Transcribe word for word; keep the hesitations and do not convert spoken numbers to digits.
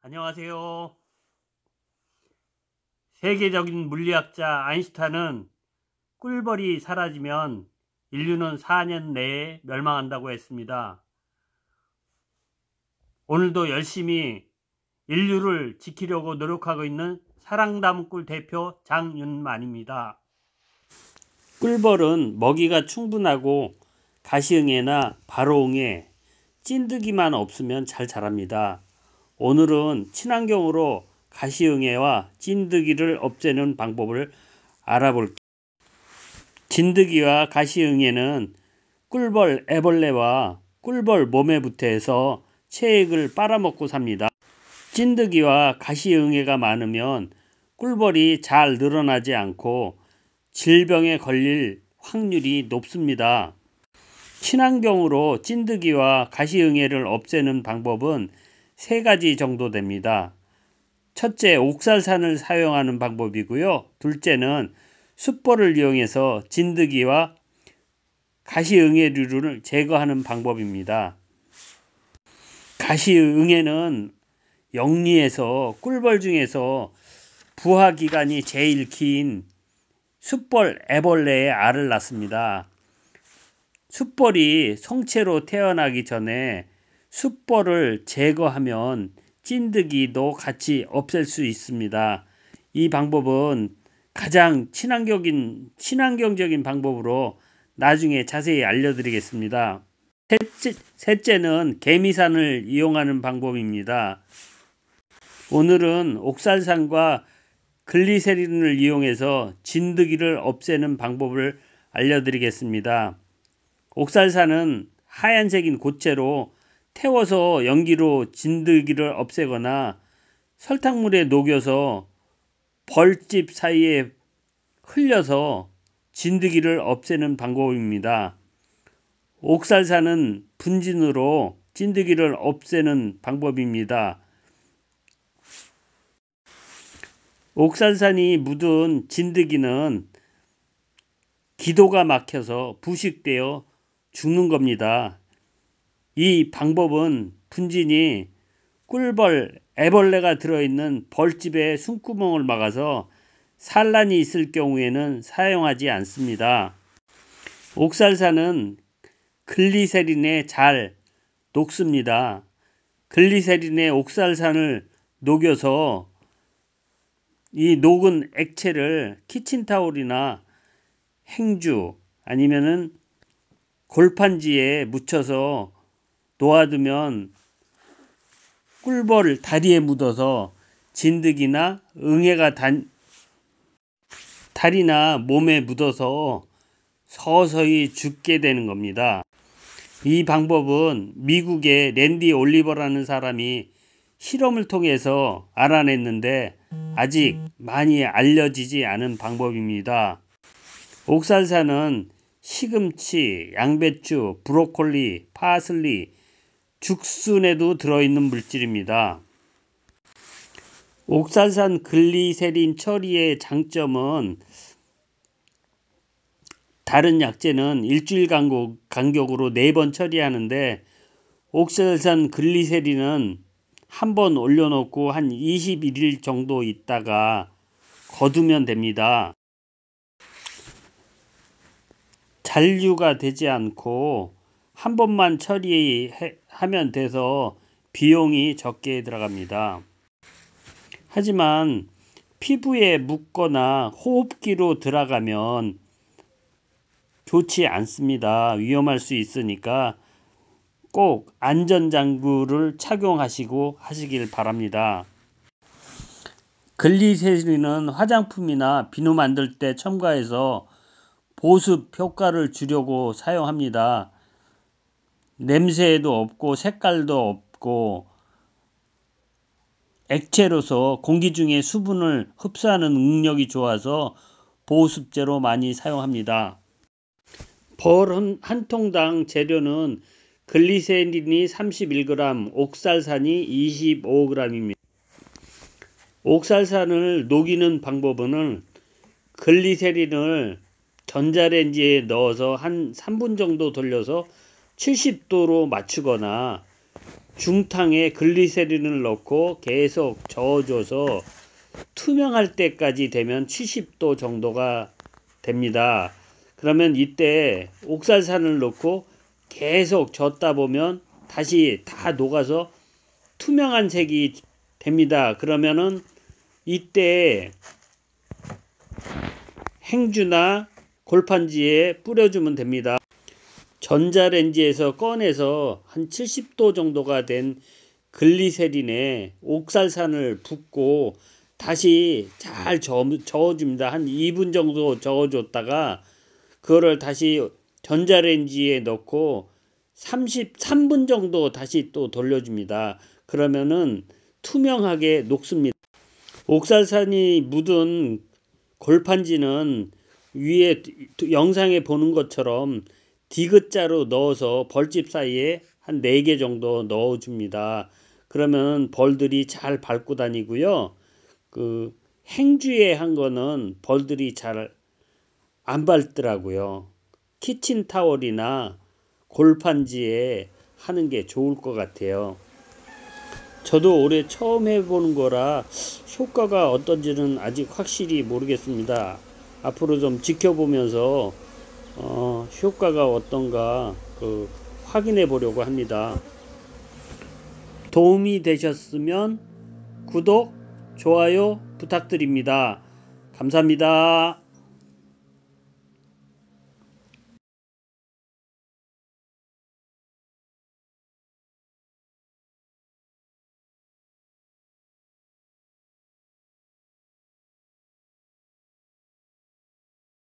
안녕하세요. 세계적인 물리학자 아인슈타인은 꿀벌이 사라지면 인류는 사 년 내에 멸망한다고 했습니다. 오늘도 열심히 인류를 지키려고 노력하고 있는 사랑나무꿀 대표 장윤만입니다. 꿀벌은 먹이가 충분하고 가시응애나 바로응애, 찐득이만 없으면 잘 자랍니다. 오늘은 친환경으로 가시응애와 찐득이를 없애는 방법을 알아볼게요. 진드기와 가시응애는 꿀벌 애벌레와 꿀벌 몸에 붙어서 체액을 빨아먹고 삽니다. 찐드기와 가시응애가 많으면 꿀벌이 잘 늘어나지 않고 질병에 걸릴 확률이 높습니다. 친환경으로 찐드기와 가시응애를 없애는 방법은 세 가지 정도 됩니다. 첫째, 옥살산을 사용하는 방법이고요. 둘째는 숯벌을 이용해서 진드기와 가시응애류를 제거하는 방법입니다. 가시응애는 영리에서 꿀벌 중에서 부화기간이 제일 긴 숯벌 애벌레의 알을 낳습니다. 숯벌이 성체로 태어나기 전에 숯벌을 제거하면 찐득이도 같이 없앨 수 있습니다. 이 방법은 가장 친환경적인, 친환경적인 방법으로 나중에 자세히 알려드리겠습니다. 셋째, 셋째는 개미산을 이용하는 방법입니다. 오늘은 옥살산과 글리세린을 이용해서 진드기를 없애는 방법을 알려드리겠습니다. 옥살산은 하얀색인 고체로 태워서 연기로 진드기를 없애거나 설탕물에 녹여서 벌집 사이에 흘려서 진드기를 없애는 방법입니다. 옥살산은 분진으로 진드기를 없애는 방법입니다. 옥살산이 묻은 진드기는 기도가 막혀서 부식되어 죽는 겁니다. 이 방법은 분진이 꿀벌, 애벌레가 들어있는 벌집의 숨구멍을 막아서 산란이 있을 경우에는 사용하지 않습니다. 옥살산은 글리세린에 잘 녹습니다. 글리세린에 옥살산을 녹여서 이 녹은 액체를 키친타올이나 행주 아니면은 골판지에 묻혀서 놓아두면 꿀벌 다리에 묻어서 진드기나 응애가 단, 다리나 몸에 묻어서 서서히 죽게 되는 겁니다. 이 방법은 미국의 랜디 올리버라는 사람이 실험을 통해서 알아냈는데 아직 많이 알려지지 않은 방법입니다. 옥살산은 시금치, 양배추, 브로콜리, 파슬리, 죽순에도 들어있는 물질입니다. 옥살산 글리세린 처리의 장점은 다른 약재는 일주일 간격으로 네 번 처리하는데 옥살산 글리세린은 한 번 올려놓고 한 이십일 일 정도 있다가 거두면 됩니다. 잔류가 되지 않고 한 번만 처리하면 돼서 비용이 적게 들어갑니다. 하지만 피부에 묻거나 호흡기로 들어가면 좋지 않습니다. 위험할 수 있으니까 꼭 안전장구를 착용하시고 하시길 바랍니다. 글리세린은 화장품이나 비누 만들 때 첨가해서 보습 효과를 주려고 사용합니다. 냄새도 없고 색깔도 없고 액체로서 공기 중에 수분을 흡수하는 능력이 좋아서 보습제로 많이 사용합니다. 벌 한 통당 재료는 글리세린이 삼십일 그램, 옥살산이 이십오 그램입니다. 옥살산을 녹이는 방법은 글리세린을 전자레인지에 넣어서 한 삼 분 정도 돌려서 칠십 도로 맞추거나 중탕에 글리세린을 넣고 계속 저어줘서 투명할 때까지 되면 칠십 도 정도가 됩니다. 그러면 이때 옥살산을 넣고 계속 젓다 보면 다시 다 녹아서 투명한 색이 됩니다. 그러면은 이때 행주나 골판지에 뿌려주면 됩니다. 전자레인지에서 꺼내서 한 칠십 도 정도가 된 글리세린에 옥살산을 붓고 다시 잘 저어줍니다. 한 이 분 정도 저어줬다가 그거를 다시 전자레인지에 넣고 삼십삼 분 정도 다시 또 돌려줍니다. 그러면은 투명하게 녹습니다. 옥살산이 묻은 골판지는 위에 영상에 보는 것처럼 디귿자로 넣어서 벌집 사이에 한 네 개 정도 넣어줍니다. 그러면 벌들이 잘 밟고 다니고요. 그 행주에 한 거는 벌들이 잘 안 밟더라고요. 키친타월이나 골판지에 하는 게 좋을 것 같아요. 저도 올해 처음 해보는 거라 효과가 어떤지는 아직 확실히 모르겠습니다. 앞으로 좀 지켜보면서 어, 효과가 어떤가 그 확인해 보려고 합니다. 도움이 되셨으면 구독, 좋아요 부탁드립니다. 감사합니다.